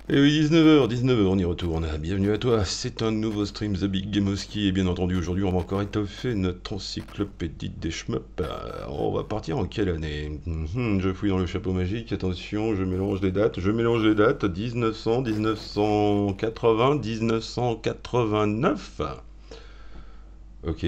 Et oui, 19h, on y retourne. Bienvenue à toi, c'est un nouveau stream The Big Gameowski et bien entendu aujourd'hui on va encore étoffer notre encyclopédie des shmups. On va partir en quelle année? Je fouille dans le chapeau magique, attention, je mélange les dates, 1900, 1980, 1989. Ok,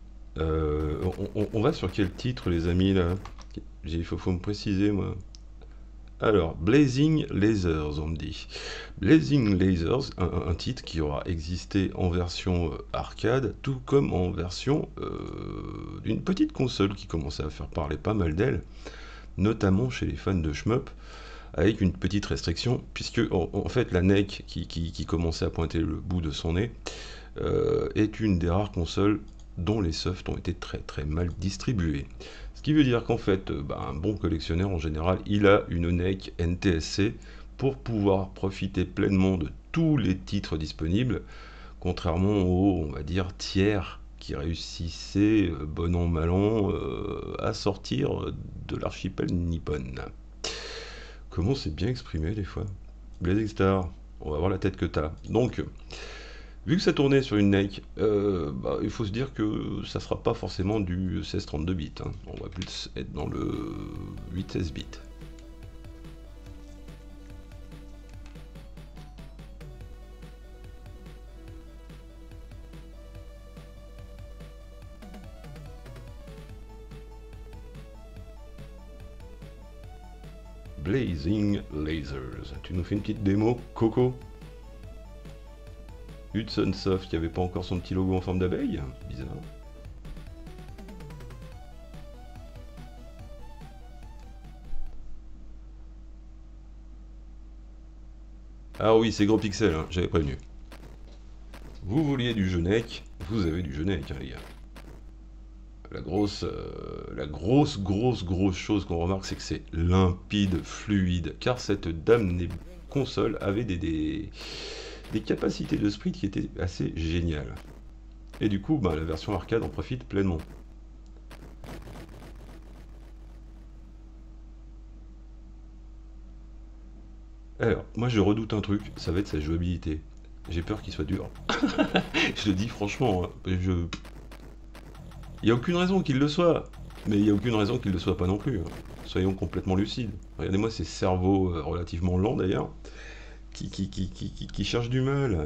on va sur quel titre les amis là? Faut me préciser moi. Alors, Blazing Lasers, on me dit. Blazing Lasers, un titre qui aura existé en version arcade, tout comme en version d'une petite console qui commençait à faire parler pas mal d'elle, notamment chez les fans de shmup, avec une petite restriction, puisque en fait la NEC qui commençait à pointer le bout de son nez est une des rares consoles dont les softs ont été très très mal distribués. Ce qui veut dire qu'en fait, un bon collectionneur en général, il a une NEC NTSC pour pouvoir profiter pleinement de tous les titres disponibles, contrairement aux, on va dire, tiers qui réussissaient, bon an mal an, à sortir de l'archipel nippon. Comment c'est bien exprimé des fois? Blazing Star, on va voir la tête que t'as. Donc, vu que ça tournait sur une NEC, il faut se dire que ça sera pas forcément du 16-32 bits, hein. On va plus être dans le 8-16 bits. Blazing Lasers. Tu nous fais une petite démo, Coco? Hudson Soft qui avait pas encore son petit logo en forme d'abeille? Bizarre. Ah oui, c'est gros pixel, hein, j'avais prévenu. Vous vouliez du Genec, vous avez du Genec, hein, les gars. La grosse chose qu'on remarque, c'est que c'est limpide, fluide, car cette damnée console avait des capacités de sprite qui étaient assez géniales. Et du coup, la version arcade en profite pleinement. Alors, moi je redoute un truc, ça va être sa jouabilité. J'ai peur qu'il soit dur. Je le dis franchement, hein, il n'y a aucune raison qu'il le soit, mais il n'y a aucune raison qu'il ne le soit pas non plus, hein. Soyons complètement lucides. Regardez-moi ces cerveaux relativement lents d'ailleurs, qui cherchent du mal.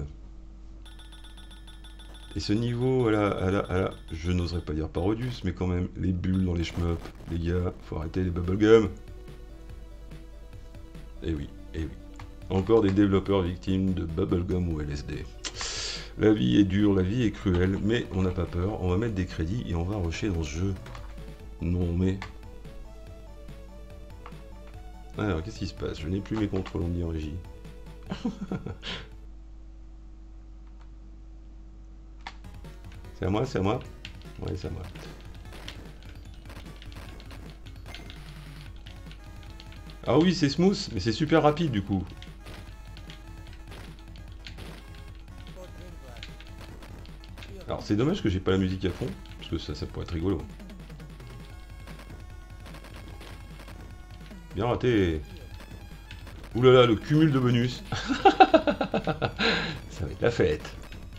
Et ce niveau, je n'oserais pas dire parodius, mais quand même, les bulles dans les shmups, les gars, faut arrêter les bubblegum. Eh oui, eh oui. Encore des développeurs victimes de bubblegum ou LSD. La vie est dure, la vie est cruelle, mais on n'a pas peur, on va mettre des crédits et on va rusher dans ce jeu. Non mais... Alors, qu'est-ce qui se passe? Je n'ai plus mes contrôles, on me dit en régie. C'est à moi, c'est à moi? Ouais, c'est à moi. Ah oui, c'est smooth, mais c'est super rapide du coup. Alors c'est dommage que j'ai pas la musique à fond, parce que ça pourrait être rigolo. Bien raté. Ouh là là, le cumul de bonus. Ça va être la fête.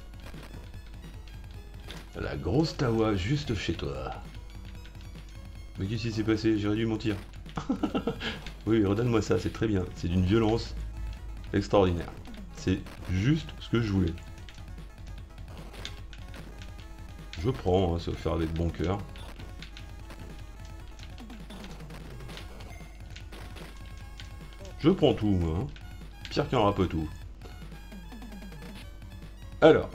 La grosse tawa juste chez toi. Mais qu'est-ce qui s'est passé? J'aurais dû mentir. Oui, redonne-moi ça, c'est très bien. C'est d'une violence extraordinaire. C'est juste ce que je voulais. Je prends, hein, ça va faire avec bon cœur. Je prends tout, moi. Hein. Pire qu'un rapotou. Alors,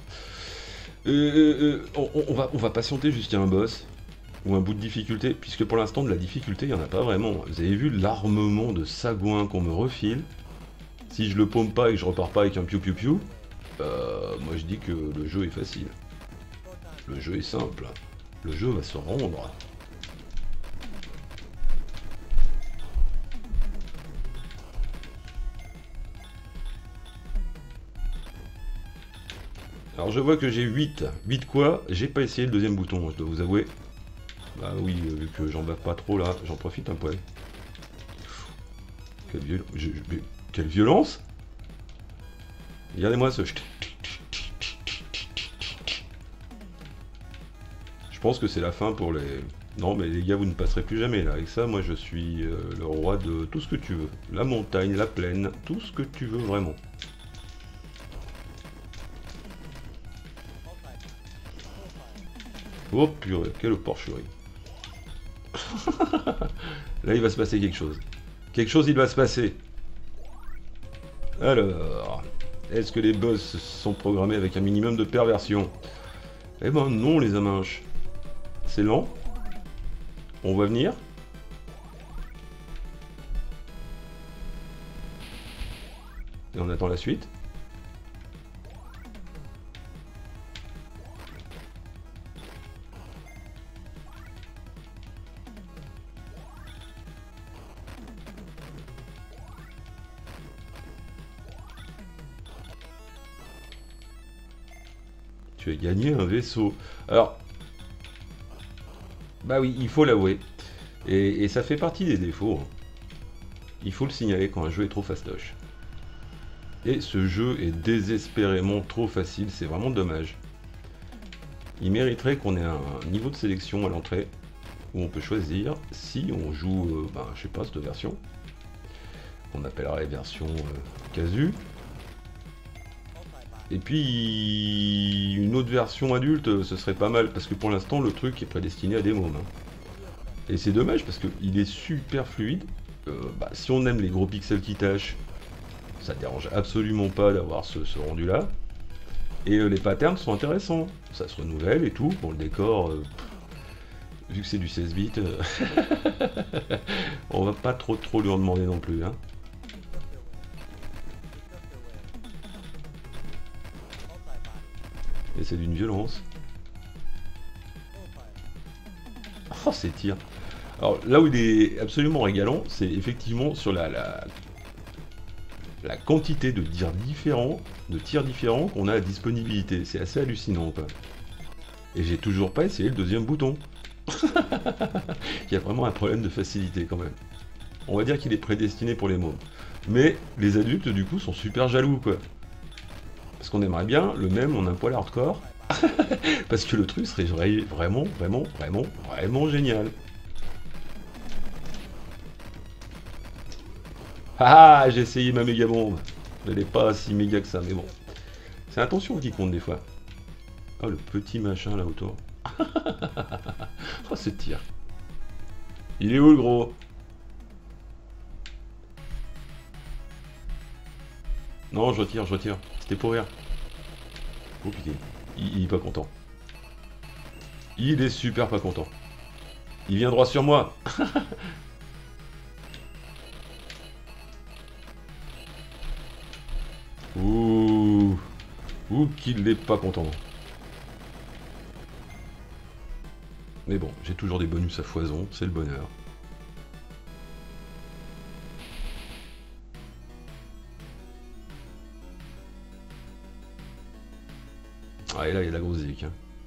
on va patienter jusqu'à un boss ou un bout de difficulté, puisque pour l'instant de la difficulté, il n'y en a pas vraiment. Vous avez vu l'armement de sagouin qu'on me refile. Si je le paume pas et que je repars pas avec un piou-piou-piou, moi je dis que le jeu est facile. Le jeu est simple. Le jeu va se rendre. Alors je vois que j'ai 8. 8 quoi? J'ai pas essayé le deuxième bouton, je dois vous avouer. Bah oui, vu que j'en bats pas trop là, j'en profite un poil. Quelle violence! Regardez-moi ce... Je pense que c'est la fin pour les... Non mais les gars, vous ne passerez plus jamais là. Avec ça, moi je suis le roi de tout ce que tu veux. La montagne, la plaine, tout ce que tu veux vraiment. Oh purée, quelle porcherie. Là il va se passer quelque chose. Quelque chose il va se passer. Alors, est-ce que les boss sont programmés avec un minimum de perversion? Eh ben non les aminches. C'est lent. On va venir. Et on attend la suite. Tu as gagné un vaisseau. Alors, bah oui, il faut l'avouer. Et ça fait partie des défauts, hein. Il faut le signaler quand un jeu est trop fastoche. Et ce jeu est désespérément trop facile, c'est vraiment dommage. Il mériterait qu'on ait un niveau de sélection à l'entrée où on peut choisir si on joue, je sais pas, cette version. On appellerait version casu. Et puis une autre version adulte, ce serait pas mal, parce que pour l'instant le truc est prédestiné à des mômes, hein. Et c'est dommage parce qu'il est super fluide. Si on aime les gros pixels qui tâchent, ça dérange absolument pas d'avoir ce rendu là. Et les patterns sont intéressants, ça se renouvelle et tout. Bon, le décor, vu que c'est du 16 bits, on va pas trop lui en demander non plus, hein. Et c'est d'une violence. Oh, ces tirs. Alors là où il est absolument régalant, c'est effectivement sur la quantité de tirs différents qu'on a à disponibilité. C'est assez hallucinant, quoi. Et j'ai toujours pas essayé le deuxième bouton. Il y a vraiment un problème de facilité quand même. On va dire qu'il est prédestiné pour les mômes. Mais les adultes du coup sont super jaloux, quoi. Parce qu'on aimerait bien le même en un poil hardcore. Parce que le truc serait vraiment génial. Ah, j'ai essayé ma méga bombe. Elle n'est pas si méga que ça, mais bon. C'est l'intention qui compte des fois. Oh, le petit machin là autour. Oh, ce tir. Il est où le gros? Non, je retire. C'était pour rire. Oh putain. Il est pas content. Il est super pas content. Il vient droit sur moi. Ouh. Ouh qu'il n'est pas content. Mais bon, j'ai toujours des bonus à foison, c'est le bonheur. Ah, et là, il y a la grosse zik, hein.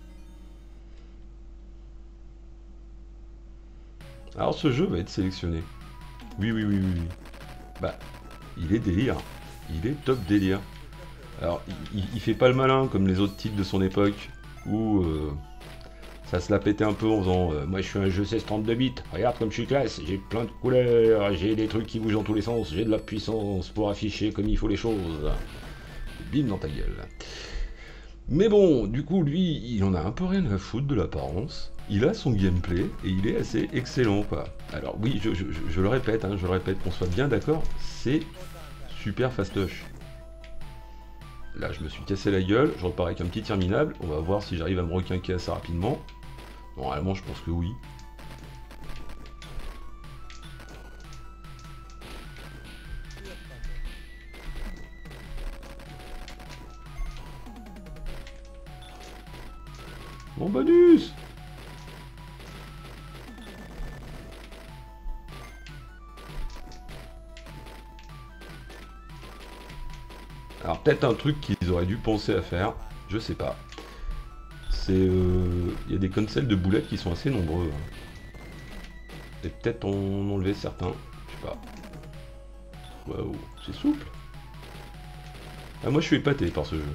Alors, ce jeu va être sélectionné. Oui. Bah, il est délire. Il est top délire. Alors, il fait pas le malin comme les autres titres de son époque, où ça se la pétait un peu en faisant moi je suis un jeu 16-32 bits, regarde comme je suis classe, j'ai plein de couleurs, j'ai des trucs qui bougent dans tous les sens, j'ai de la puissance pour afficher comme il faut les choses. Bim dans ta gueule. Mais bon, du coup, lui, il en a un peu rien à foutre de l'apparence. Il a son gameplay et il est assez excellent, quoi. Alors oui, je le répète, hein, qu'on soit bien d'accord, c'est super fastoche. Là, je me suis cassé la gueule, je repars avec un petit tir minable. On va voir si j'arrive à me requinquer assez rapidement. Normalement, je pense que oui. Mon bonus! Alors peut-être un truc qu'ils auraient dû penser à faire, je sais pas. C'est... Il y a des cancels de boulettes qui sont assez nombreux, hein. Et peut-être en enlever certains, je sais pas. Waouh, c'est souple. Ah, moi je suis épaté par ce jeu.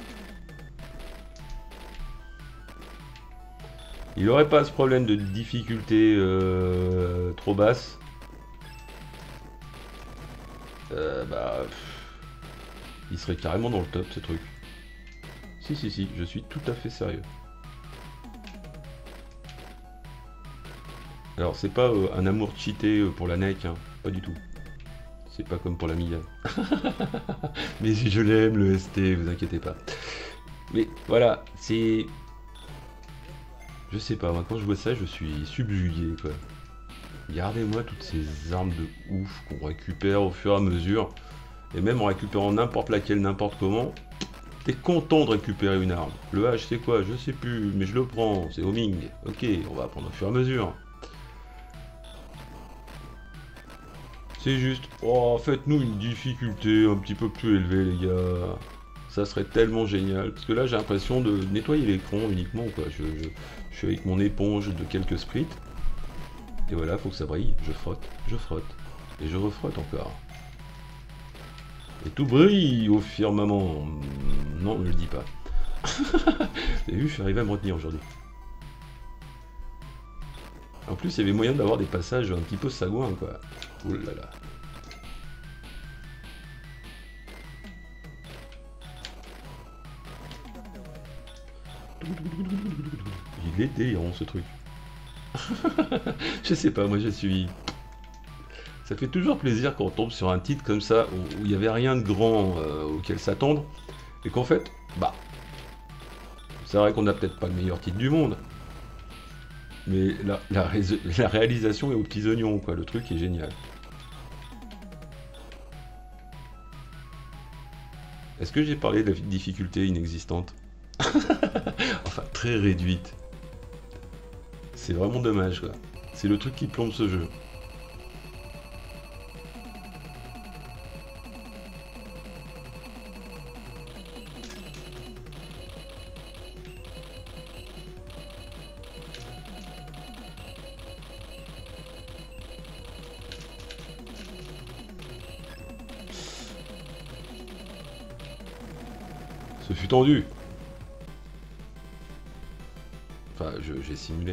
Il aurait pas ce problème de difficulté trop basse. Bah, il serait carrément dans le top ce truc. Si, si, si, je suis tout à fait sérieux. Alors, c'est pas un amour cheaté pour la NEC, hein, pas du tout. C'est pas comme pour l'Amiga. Mais je l'aime, le ST, vous inquiétez pas. Mais voilà, c'est... Je sais pas, moi quand je vois ça, je suis subjugué, quoi. Regardez-moi toutes ces armes de ouf qu'on récupère au fur et à mesure. Et même en récupérant n'importe laquelle, n'importe comment, t'es content de récupérer une arme. Le H c'est quoi? Je sais plus, mais je le prends, c'est homing. Ok, on va apprendre au fur et à mesure. C'est juste, oh, faites-nous une difficulté un petit peu plus élevée, les gars. Ça serait tellement génial. Parce que là, j'ai l'impression de nettoyer l'écran uniquement, quoi. Je suis avec mon éponge de quelques sprites. Et voilà, faut que ça brille. Je frotte, et je refrotte encore. Et tout brille au firmament. Non, ne le dis pas. T'as vu, je suis arrivé à me retenir aujourd'hui. En plus, il y avait moyen d'avoir des passages un petit peu sagouins, quoi. Oh là là. Il est délirant, ce truc. Je sais pas, moi je suis... Ça fait toujours plaisir quand on tombe sur un titre comme ça, où il n'y avait rien de grand auquel s'attendre, et qu'en fait, bah... C'est vrai qu'on n'a peut-être pas le meilleur titre du monde, mais la réalisation est aux petits oignons, quoi. Le truc est génial. Est-ce que j'ai parlé de la difficulté inexistante? Enfin, très réduite. C'est vraiment dommage, quoi. C'est le truc qui plombe ce jeu. Ce fut tendu. Enfin, j'ai simulé.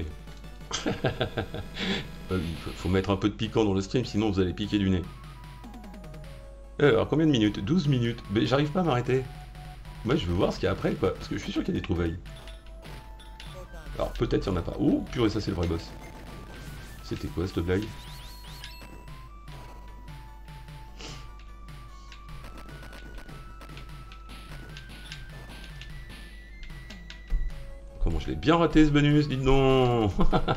Il faut mettre un peu de piquant dans le stream, sinon vous allez piquer du nez. Alors, combien de minutes? 12 minutes. Mais j'arrive pas à m'arrêter. Moi, je veux voir ce qu'il y a après, quoi. Parce que je suis sûr qu'il y a des trouvailles. Alors, peut-être il y en a pas. Oh, purée, ça c'est le vrai boss. C'était quoi cette blague? Comment je l'ai bien raté ce bonus, dites donc.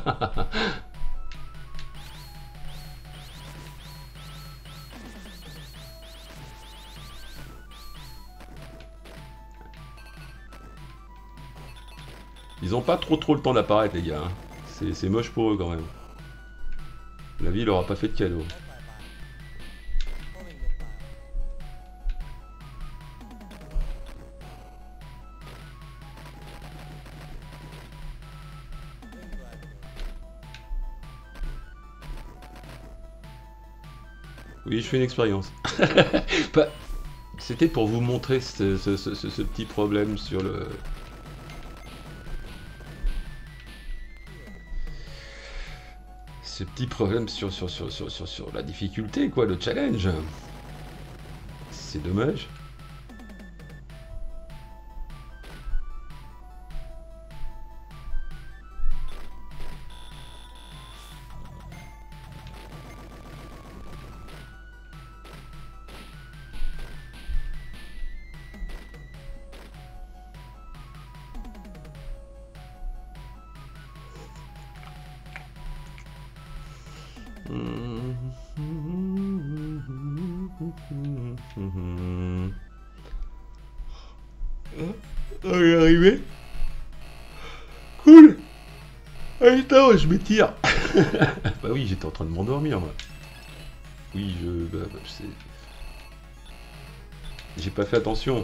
Ils ont pas trop le temps d'apparaître, les gars. Hein. C'est moche pour eux quand même. La vie leur a pas fait de cadeau. Oui, je fais une expérience. C'était pour vous montrer ce petit problème sur le... Ce petit problème sur la difficulté, quoi, le challenge. C'est dommage. On est arrivé. Cool. Allez, attends, je m'étire. Bah oui, j'étais en train de m'endormir, moi. Oui, j'ai pas fait attention.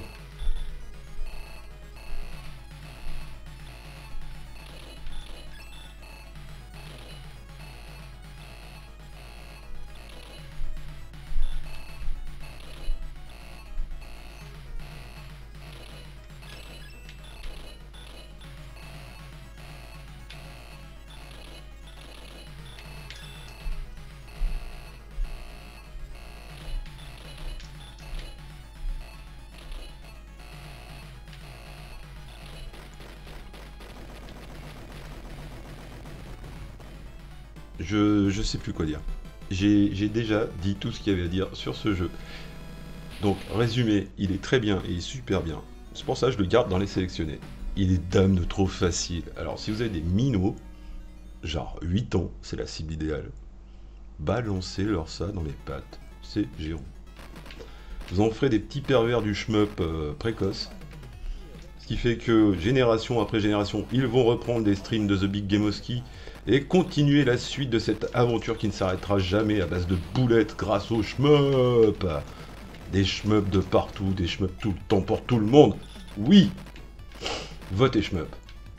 Je sais plus quoi dire. J'ai déjà dit tout ce qu'il y avait à dire sur ce jeu. Donc, résumé, il est très bien et il est super bien. C'est pour ça que je le garde dans les sélectionnés. Il est dame de trop facile. Alors, si vous avez des minots, genre 8 ans, c'est la cible idéale. Balancez-leur ça dans les pattes. C'est géant. Vous en ferez des petits pervers du shmup précoce. Ce qui fait que génération après génération, ils vont reprendre des streams de The Big Gameoski et continuer la suite de cette aventure qui ne s'arrêtera jamais à base de boulettes grâce aux shmup. Des shmup de partout, des shmup tout le temps pour tout le monde. Oui, votez shmup.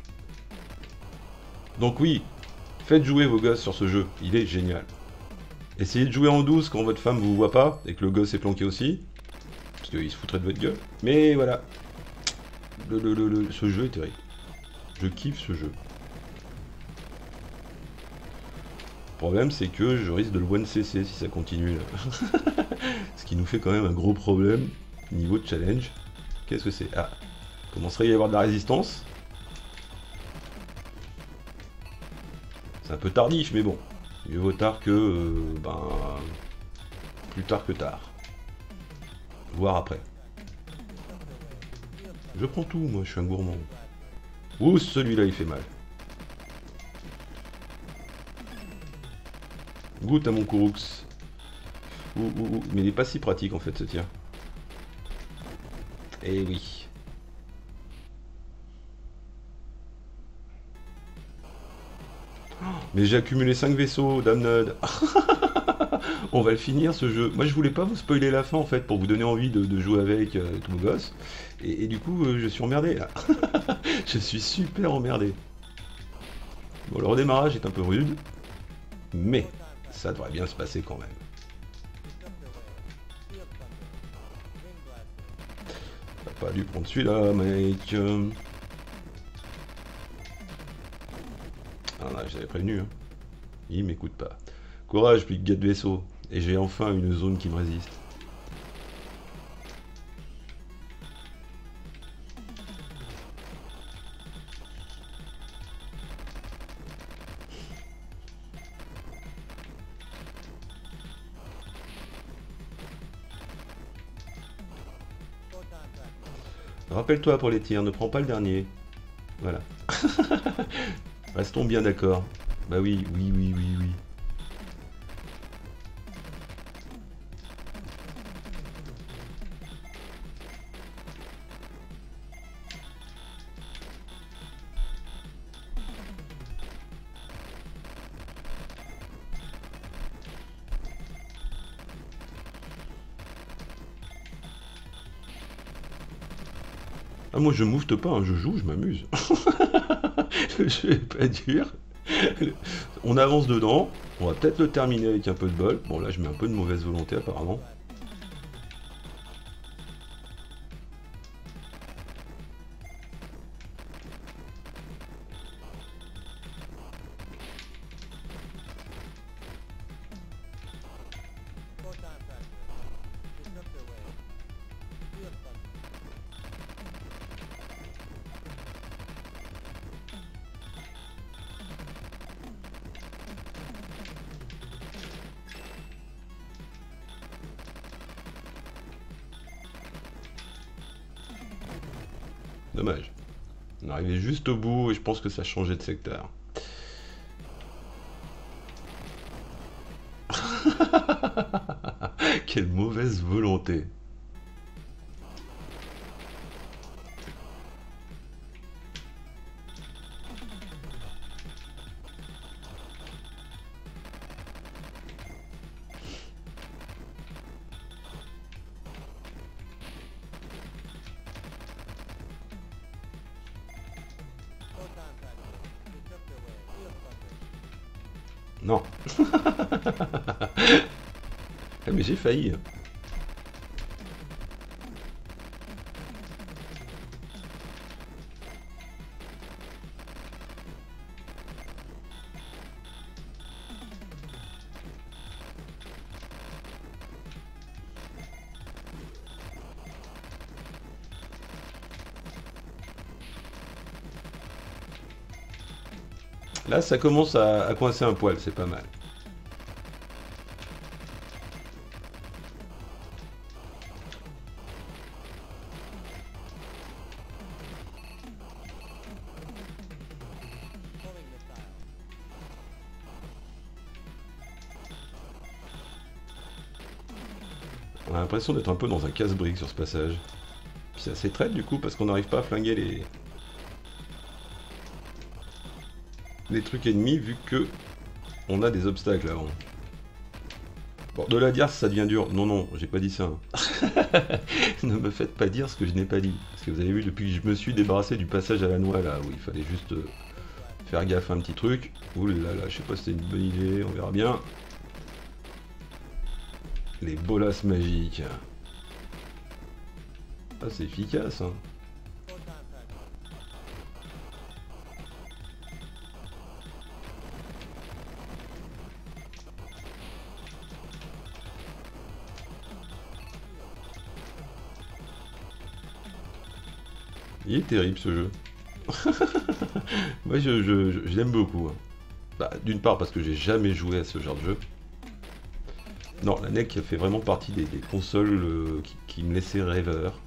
Donc oui, faites jouer vos gosses sur ce jeu, il est génial. Essayez de jouer en douce quand votre femme vous voit pas et que le gosse est planqué aussi, parce qu'il se foutrait de votre gueule. Mais voilà, ce jeu est terrible. Je kiffe ce jeu. Le problème, c'est que je risque de le 1cc si ça continue là. Ce qui nous fait quand même un gros problème niveau de challenge. Qu'est-ce que c'est? Ah, commencerait à y avoir de la résistance. C'est un peu tardif, mais bon. Mieux vaut tard que... plus tard que tard. Voire après. Je prends tout, moi, je suis un gourmand. Ouh, celui-là, il fait mal. Goûte à mon Kouroux. Mais il est pas si pratique, en fait, ce tir. Eh oui. Mais j'ai accumulé 5 vaisseaux, Damned. On va le finir ce jeu. Moi je voulais pas vous spoiler la fin en fait pour vous donner envie de jouer avec tous vos gosses. Et du coup je suis emmerdé là. Je suis super emmerdé. Bon, le redémarrage est un peu rude. Mais ça devrait bien se passer quand même. T'as pas dû prendre celui-là mec. Ah là, j'avais prévenu. Hein. Il m'écoute pas. Courage, puis gars de vaisseau. Et j'ai enfin une zone qui me résiste. Rappelle-toi pour les tirs, ne prends pas le dernier. Voilà. Restons bien d'accord. Bah oui, oui, oui, oui, oui. Ah, moi je moufte pas, hein, je joue, je m'amuse. Le jeu est pas dur. On avance dedans, on va peut-être le terminer avec un peu de bol. Bon là je mets un peu de mauvaise volonté apparemment. Dommage. On est arrivé juste au bout et je pense que ça changeait de secteur. Quelle mauvaise volonté. Non. Ah, mais j'ai failli. Là, ça commence à coincer un poil, c'est pas mal. On a l'impression d'être un peu dans un casse-brique sur ce passage. Puis c'est assez traite du coup parce qu'on n'arrive pas à flinguer les trucs ennemis vu que on a des obstacles avant. Bon, de la dire ça devient dur. Non, non, j'ai pas dit ça. Ne me faites pas dire ce que je n'ai pas dit. Parce que vous avez vu, depuis que je me suis débarrassé du passage à la noix là, où il fallait juste faire gaffe à un petit truc. Ouh là là, je sais pas si c'était une bonne idée, on verra bien. Les bolas magiques. Ah, c'est efficace, hein. Il est terrible ce jeu. Moi je l'aime beaucoup, hein. Bah, d'une part parce que j'ai jamais joué à ce genre de jeu. Non, la NEC fait vraiment partie des consoles qui me laissaient rêveur.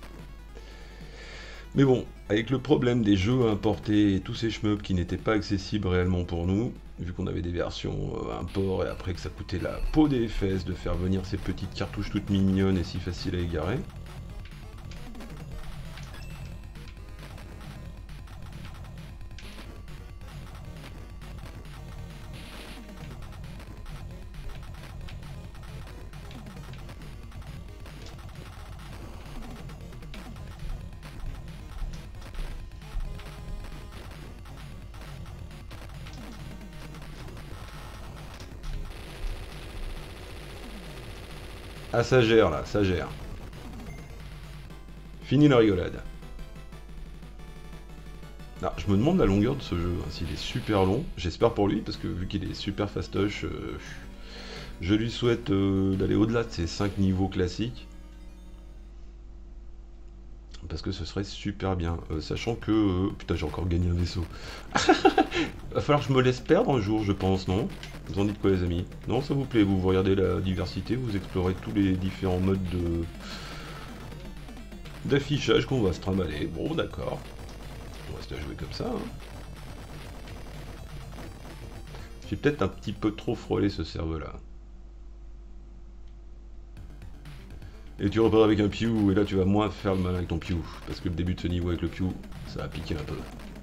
Mais bon, avec le problème des jeux importés et tous ces shmups qui n'étaient pas accessibles réellement pour nous, vu qu'on avait des versions import et après que ça coûtait la peau des fesses de faire venir ces petites cartouches toutes mignonnes et si faciles à égarer. Ah, ça gère là, ça gère. Fini la rigolade. Ah, je me demande la longueur de ce jeu, hein, s'il est super long. J'espère pour lui, parce que vu qu'il est super fastoche, je lui souhaite d'aller au-delà de ses 5 niveaux classiques. Parce que ce serait super bien. Sachant que... putain, j'ai encore gagné un vaisseau. Va falloir que je me laisse perdre un jour, je pense, non? Vous en dites quoi, les amis? Non, ça vous plaît? Vous regardez la diversité, vous explorez tous les différents modes d'affichage qu'on va se trimballer. Bon, d'accord. On reste à jouer comme ça, hein. J'ai peut-être un petit peu trop frôlé ce cerveau-là. Et tu repars avec un Pew, et là tu vas moins faire le mal avec ton Pew. Parce que le début de ce niveau avec le Pew, ça va piquer un peu.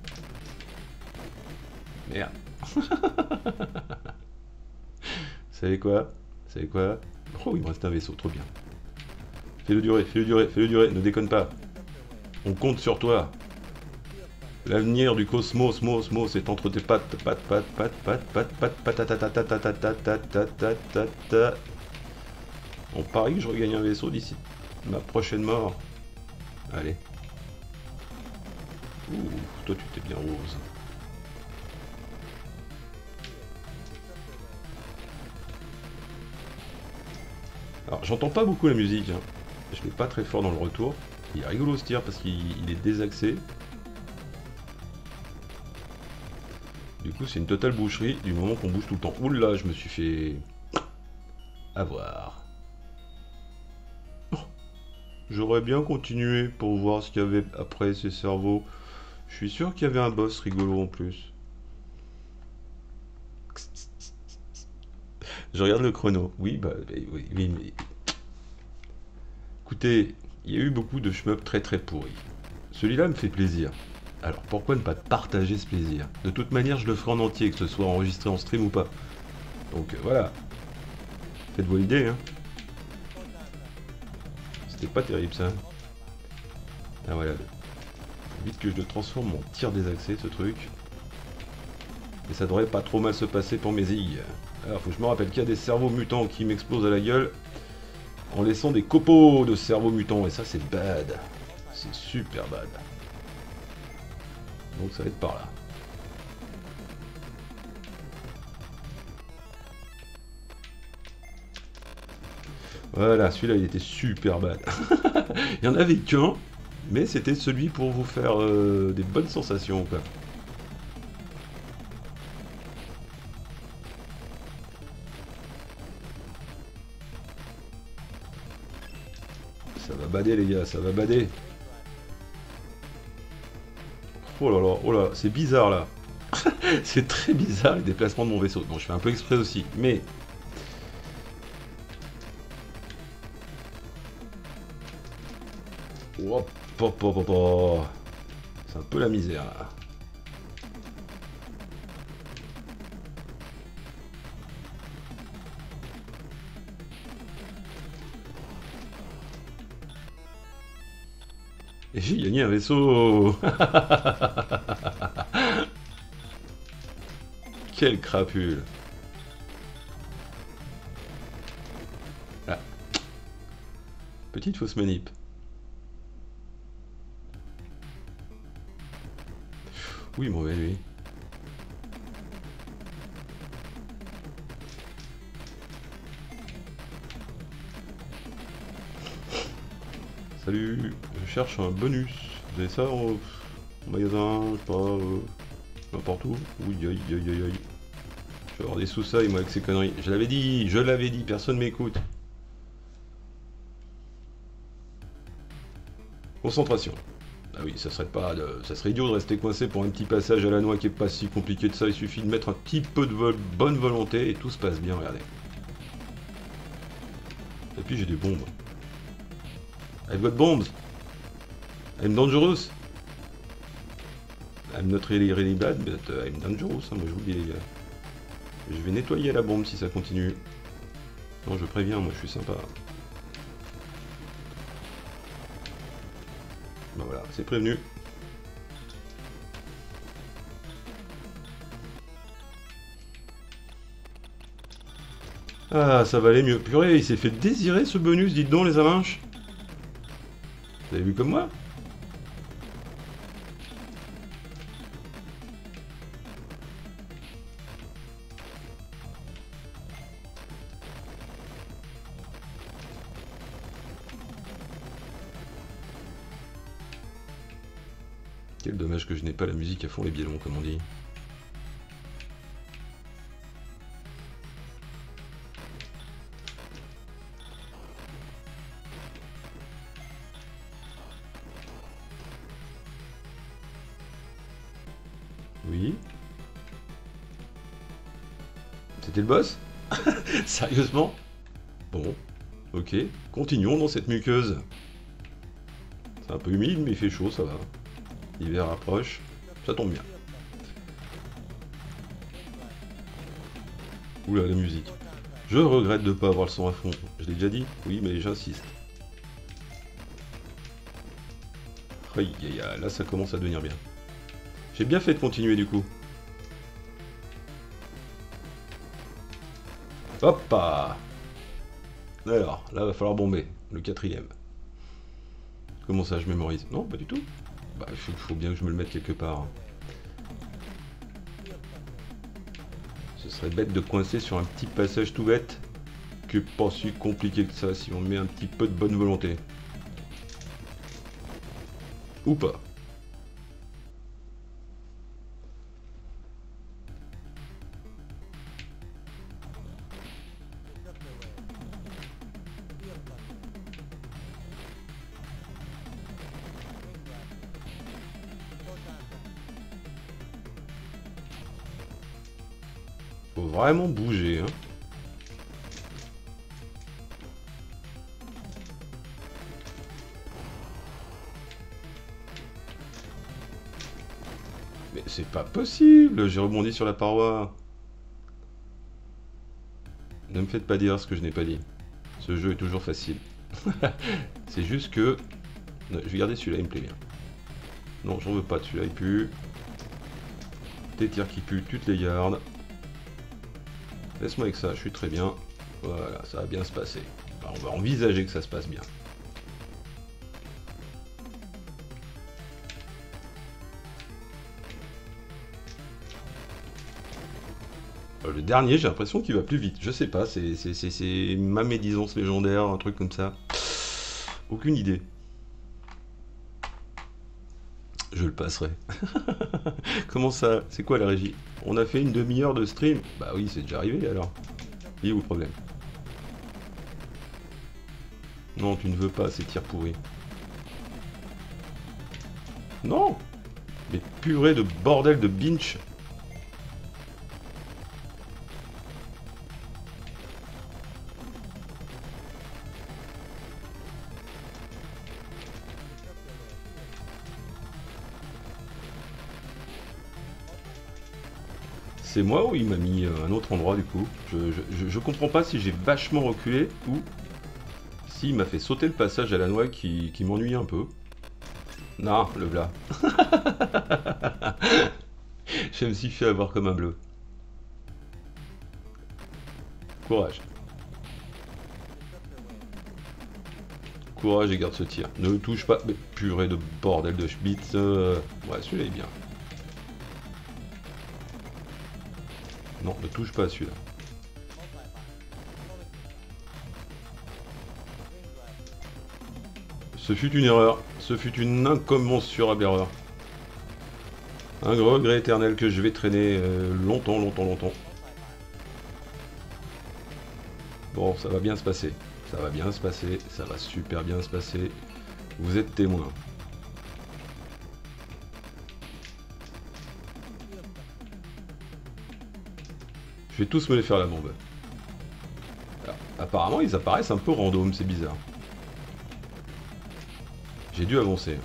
Merde. Vous savez quoi? Vous savez quoi? Oh, il me reste un vaisseau, trop bien. Fais-le durer, fais-le durer, fais-le durer, ne déconne pas. On compte sur toi. L'avenir du cosmos, est entre tes pattes, pattes. On parie que je regagne un vaisseau d'ici ma prochaine mort. Allez. Ouh, toi tu t'es bien rose. Alors j'entends pas beaucoup la musique, hein. Je l'ai pas très fort dans le retour. Il est rigolo ce tir parce qu'il est désaxé. Du coup c'est une totale boucherie du moment qu'on bouge tout le temps. Oula, je me suis fait avoir. J'aurais bien continué pour voir ce qu'il y avait après ces cerveaux. Je suis sûr qu'il y avait un boss rigolo en plus. Je regarde le chrono. Oui, bah oui, mais... Écoutez, il y a eu beaucoup de shmups très très pourris. Celui-là me fait plaisir. Alors pourquoi ne pas partager ce plaisir? De toute manière, je le ferai en entier, que ce soit enregistré en stream ou pas. Donc voilà. Faites vos idées, hein. C'était pas terrible ça. Ah voilà. Vite que je le transforme en tir désaxé ce truc. Et ça devrait pas trop mal se passer pour mes aiguilles. Alors faut que je me rappelle qu'il y a des cerveaux mutants qui m'explosent à la gueule. En laissant des copeaux de cerveaux mutants. Et ça c'est bad. C'est super bad. Donc ça va être par là. Voilà, celui-là il était super bad. Il y en avait qu'un, mais c'était celui pour vous faire des bonnes sensations, quoi. Ça va bader les gars, ça va bader. Oh là, c'est bizarre là. C'est très bizarre les déplacements de mon vaisseau. Bon, je fais un peu exprès aussi, mais... Hop, hop, hop, hop, hop. C'est un peu la misère là. Et j'ai gagné un vaisseau. Quel crapule. Ah. Petite fausse manip. Oui, mauvais lui. Salut, je cherche un bonus. Vous avez ça au magasin, je sais pas, n'importe où. Oui, aïe, aïe, aïe, aïe. Je vais avoir des sous-sailles, moi, avec ces conneries. Je l'avais dit, personne m'écoute. Concentration. Ah oui, ça serait idiot de rester coincé pour un petit passage à la noix qui est pas si compliqué de ça. Il suffit de mettre un petit peu de bonne volonté et tout se passe bien, regardez. Et puis j'ai des bombes. I've got bombs. I'm dangerous. I'm not really bad, but I'm dangerous, hein, moi je vous le dis les gars. Je vais nettoyer la bombe si ça continue. Non, je préviens, moi je suis sympa. Ben voilà, c'est prévenu. Ah, ça va aller mieux. Purée, il s'est fait désirer ce bonus, dites donc les amanches. Vous avez vu comme moi? Quel dommage que je n'ai pas la musique à fond les biellons, comme on dit. Oui. C'était le boss? Sérieusement? Bon, ok. Continuons dans cette muqueuse. C'est un peu humide, mais il fait chaud, ça va. L'hiver approche, ça tombe bien. Oula, la musique. Je regrette de ne pas avoir le son à fond. Je l'ai déjà dit? Oui, mais j'insiste. Aïe, aïe, aïe, là ça commence à devenir bien. J'ai bien fait de continuer du coup. Hop là. Alors, là va falloir bomber. Le 4ème. Comment ça, je mémorise? Non, pas du tout. Bah, il faut bien que je me le mette quelque part. Ce serait bête de coincer sur un petit passage tout bête. Que pas si compliqué que ça si on met un petit peu de bonne volonté. Ou pas. Faut vraiment bouger, hein. Mais c'est pas possible, j'ai rebondi sur la paroi. Ne me faites pas dire ce que je n'ai pas dit. Ce jeu est toujours facile. C'est juste que... Non, je vais garder celui-là, il me plaît bien. Non, j'en veux pas de celui-là, il pue. Tes tirs qui puent, tu te les gardes. Laisse-moi avec ça, je suis très bien. Voilà, ça va bien se passer. Enfin, on va envisager que ça se passe bien. Le dernier, j'ai l'impression qu'il va plus vite. Je sais pas, c'est ma médisance légendaire, un truc comme ça. Aucune idée. Je le passerai. Comment ça? C'est quoi la régie? On a fait une demi-heure de stream? Bah oui, c'est déjà arrivé alors. Il est où le problème? Non, tu ne veux pas ces tirs pourris. Non! Mais purée de bordel de binch! C'est moi ou il m'a mis un autre endroit du coup? Je comprends pas si j'ai vachement reculé ou s'il m'a fait sauter le passage à la noix qui m'ennuie un peu. Non, le glas. Je me suis fait avoir comme un bleu. Courage. Courage et garde ce tir. Ne touche pas. Mais purée de bordel de Schmitz. Ouais, celui-là est bien. Non, ne touche pas à celui-là. Ce fut une erreur. Ce fut une incommensurable erreur. Un regret éternel que je vais traîner longtemps, longtemps, longtemps. Bon, ça va bien se passer. Ça va bien se passer. Ça va super bien se passer. Vous êtes témoins. Je vais tous me les faire la bombe. Alors, apparemment, ils apparaissent un peu random, c'est bizarre. J'ai dû avancer.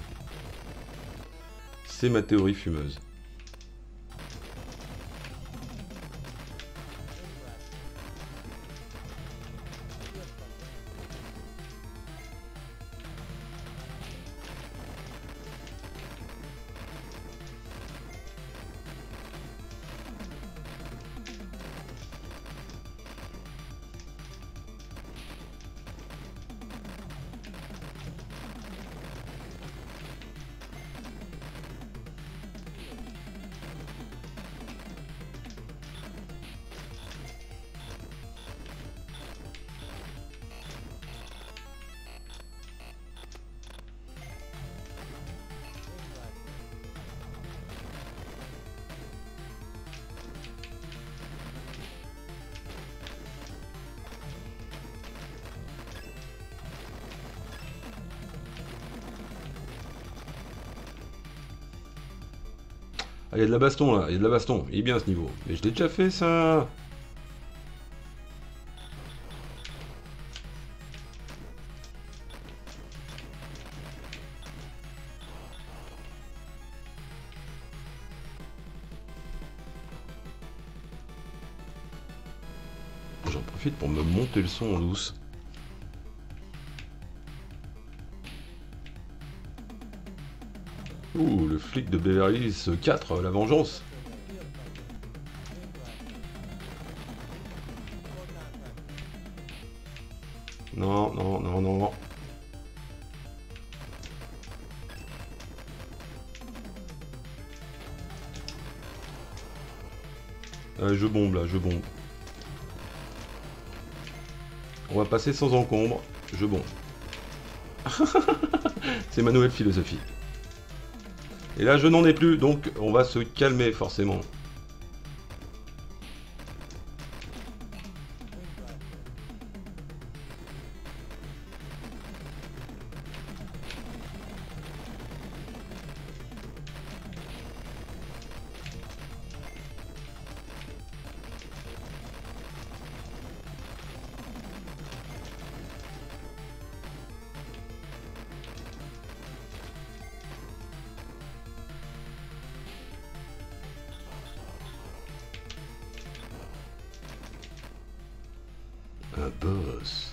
C'est ma théorie fumeuse. Ah, il y a de la baston là, il y a de la baston. Il est bien ce niveau. Mais je l'ai déjà fait ça. J'en profite pour me monter le son en douce. Ouh, le flic de Beverly Hills 4, la vengeance. Non, non, non, non. Je bombe là, je bombe. On va passer sans encombre. Je bombe. C'est ma nouvelle philosophie. Et là, je n'en ai plus, donc on va se calmer forcément. Un boss.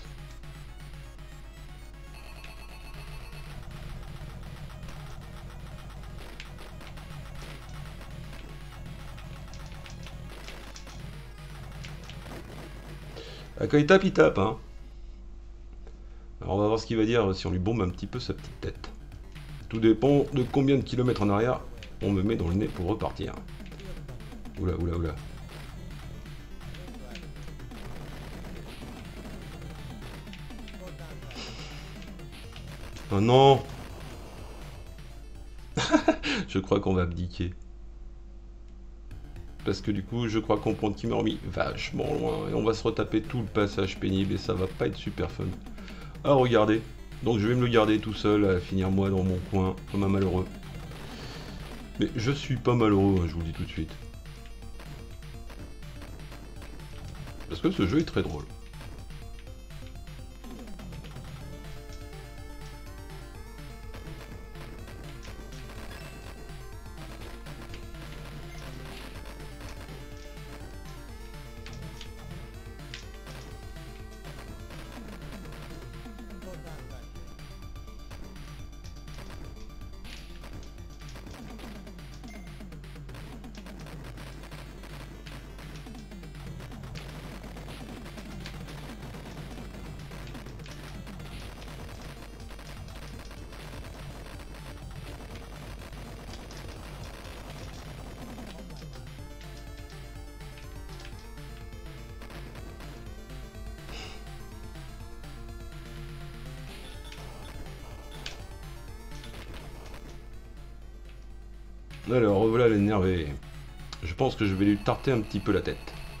Ah, quand il tape, hein. Alors on va voir ce qu'il va dire si on lui bombe un petit peu sa petite tête. Tout dépend de combien de kilomètres en arrière on me met dans le nez pour repartir. Oula, oula, oula. Oh non. Je crois qu'on va abdiquer. Parce que du coup, je crois qu'on prend Kim Ormi vachement loin. Et on va se retaper tout le passage pénible et ça va pas être super fun. Ah, regardez. Donc je vais me le garder tout seul à finir moi dans mon coin, comme un malheureux. Mais je suis pas malheureux, hein, je vous le dis tout de suite. Parce que ce jeu est très drôle. Alors, voilà l'énervé. Je pense que je vais lui tarter un petit peu la tête.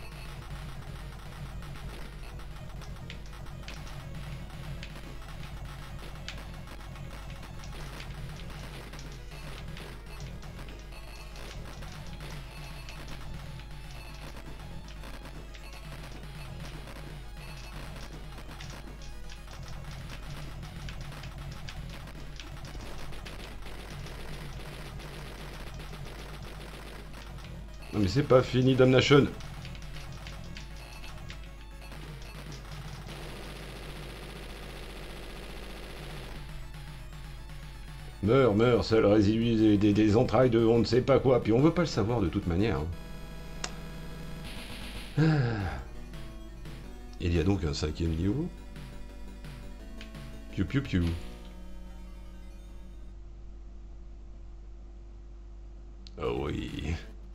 Non mais c'est pas fini, Damnation. Meurs, meurs, seul résidu des entrailles de on ne sait pas quoi. Puis on veut pas le savoir de toute manière. Il y a donc un 5e niveau. Piu piu piu. Ah oui.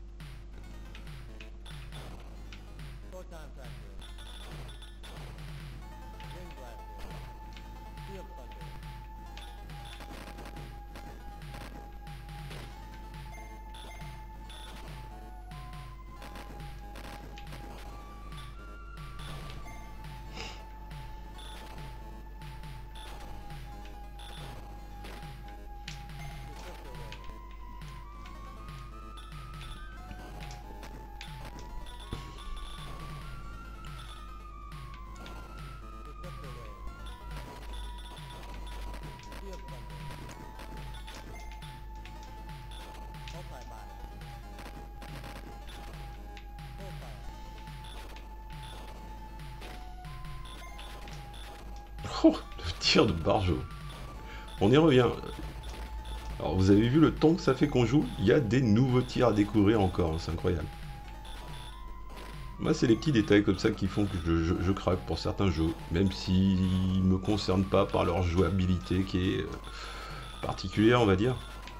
Oh, le tir de Barjo. On y revient. Alors vous avez vu le temps que ça fait qu'on joue, il y a des nouveaux tirs à découvrir encore, c'est incroyable. Moi c'est les petits détails comme ça qui font que je craque pour certains jeux, même s'ils ne me concernent pas par leur jouabilité qui est particulière on va dire.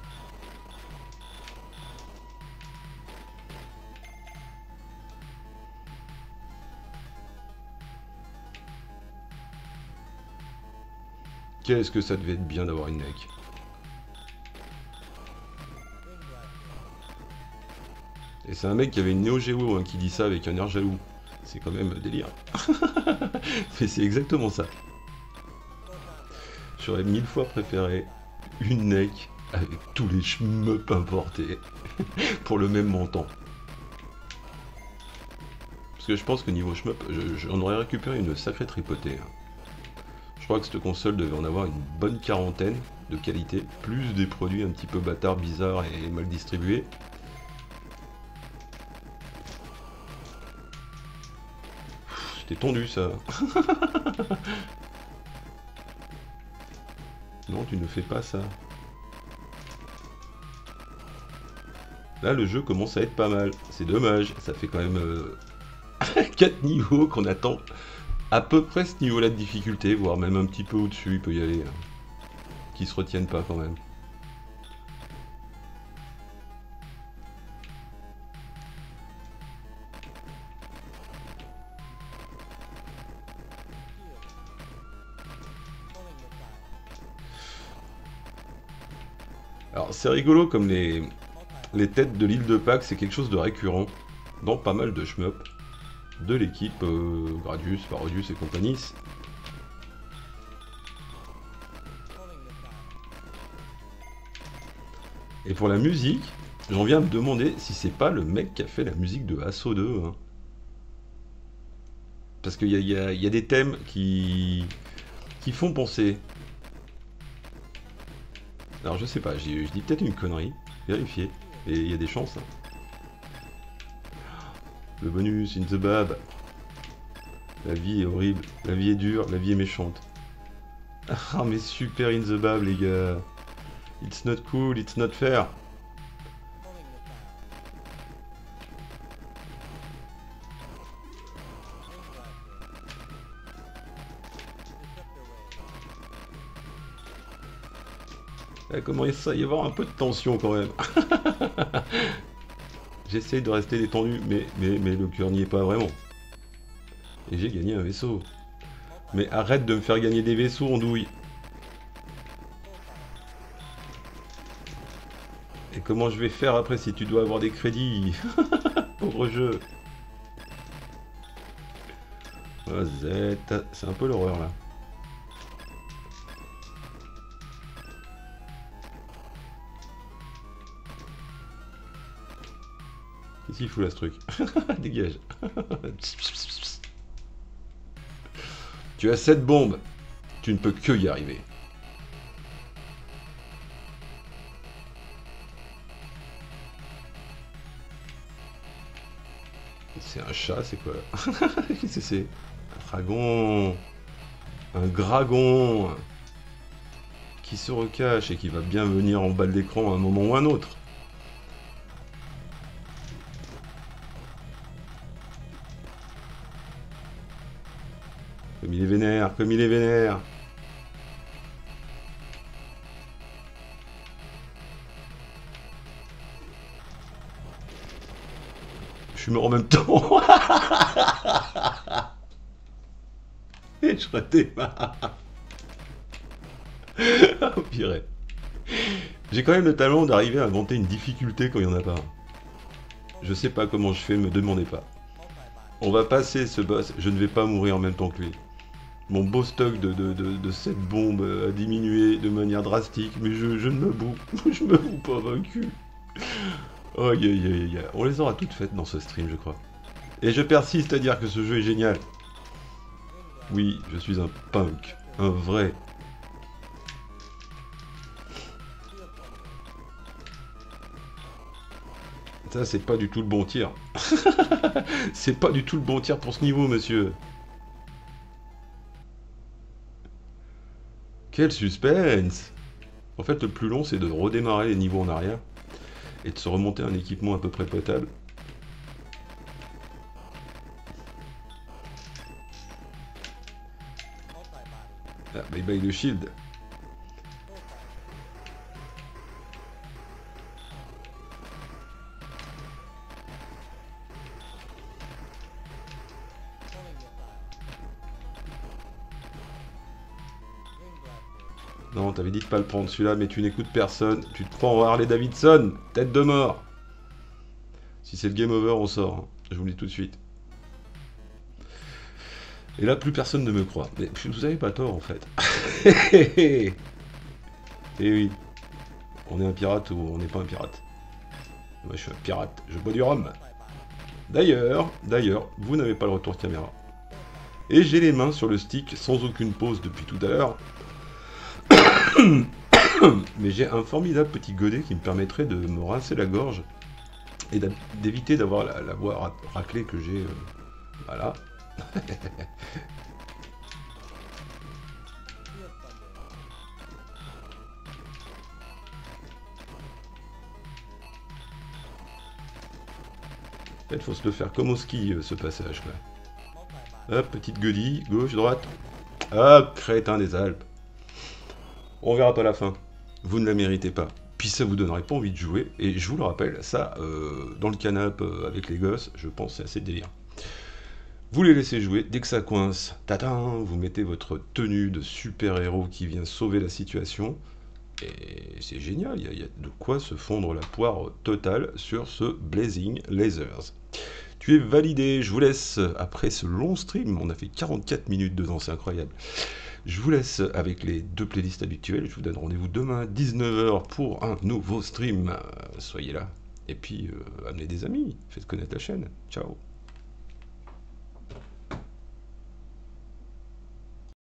Qu'est-ce que ça devait être bien d'avoir une neck. Et c'est un mec qui avait une Neo Geo hein, qui dit ça avec un air jaloux. C'est quand même délire. Mais c'est exactement ça. J'aurais 1000 fois préféré une neck avec tous les shmups importés pour le même montant. Parce que je pense que niveau shmup, j'en aurais récupéré une sacrée tripotée. Je crois que cette console devait en avoir une bonne quarantaine de qualité, plus des produits un petit peu bâtards, bizarres et mal distribués. C'était tondu ça. Non, tu ne fais pas ça. Là, le jeu commence à être pas mal. C'est dommage, ça fait quand même 4 niveaux qu'on attend à peu près ce niveau-là de difficulté, voire même un petit peu au-dessus, il peut y aller. Qui se retiennent pas quand même. Alors c'est rigolo comme les têtes de l'île de Pâques, c'est quelque chose de récurrent dans pas mal de shmups de l'équipe Gradius, Parodius et compagnie. Et pour la musique, j'en viens à me demander si c'est pas le mec qui a fait la musique de Assaut 2. Hein. Parce qu'il y a des thèmes qui font penser. Alors je sais pas, je dis peut-être une connerie. Vérifiez. Et il y a des chances. Hein. Le bonus, in the bab. La vie est horrible, la vie est dure, la vie est méchante. Ah mais super in the bab les gars. It's not cool, it's not fair. Il commence à y avoir un peu de tension quand même. J'essaye de rester détendu, mais le cœur n'y est pas vraiment. Et j'ai gagné un vaisseau. Mais arrête de me faire gagner des vaisseaux, andouille. Et comment je vais faire après si tu dois avoir des crédits? Pauvre jeu. Oh, zette, c'est un peu l'horreur là. Qu'est-ce qu'il fout là ce truc? Dégage. Tu as 7 bombes. Tu ne peux que y arriver. C'est un chat, c'est quoi? Qu'est-ce que c'est? Un dragon. Un dragon. Qui se recache et qui va bien venir en bas de l'écran à un moment ou un autre. Comme il est vénère, comme il est vénère. Je suis mort en même temps. Et je redémarre. Oh, purée. J'ai quand même le talent d'arriver à inventer une difficulté quand il n'y en a pas. Je sais pas comment je fais, me demandez pas. On va passer ce boss, je ne vais pas mourir en même temps que lui. Mon beau stock de cette bombe a diminué de manière drastique, mais je ne me boue. Je me boue pas vaincu. Oh, on les aura toutes faites dans ce stream, je crois. Et je persiste à dire que ce jeu est génial. Oui, je suis un punk. Un vrai. Ça, c'est pas du tout le bon tir. C'est pas du tout le bon tir pour ce niveau, monsieur. Quel suspense! En fait, le plus long, c'est de redémarrer les niveaux en arrière et de se remonter un équipement à peu près potable. Ah, bye bye le shield. Non, t'avais dit de pas le prendre celui-là, mais tu n'écoutes personne. Tu te prends en Harley Davidson, tête de mort. Si c'est le game over, on sort. Hein. Je vous le dis tout de suite. Et là, plus personne ne me croit. Mais vous avez pas tort, en fait. Et oui. On est un pirate ou on n'est pas un pirate? Moi, je suis un pirate. Je bois du rhum. D'ailleurs, vous n'avez pas le retour caméra. Et j'ai les mains sur le stick sans aucune pause depuis tout à l'heure. Mais j'ai un formidable petit godet qui me permettrait de me rincer la gorge et d'éviter d'avoir la voix raclée que j'ai. Voilà. En fait, faut se le faire comme au ski, ce passage, quoi. Hop, petite godille, gauche, droite. Hop, crétin des Alpes. On verra pas la fin. Vous ne la méritez pas. Puis ça vous donnerait pas envie de jouer. Et je vous le rappelle, ça, dans le canapé avec les gosses, je pense c'est assez délire. Vous les laissez jouer, dès que ça coince, tatin, vous mettez votre tenue de super-héros qui vient sauver la situation. Et c'est génial, il y a de quoi se fondre la poire totale sur ce Blazing Lasers. Tu es validé, je vous laisse après ce long stream, on a fait 44 minutes dedans, c'est incroyable. Je vous laisse avec les deux playlists habituelles. Je vous donne rendez-vous demain à 19h pour un nouveau stream. Soyez là. Et puis, amenez des amis. Faites connaître la chaîne. Ciao.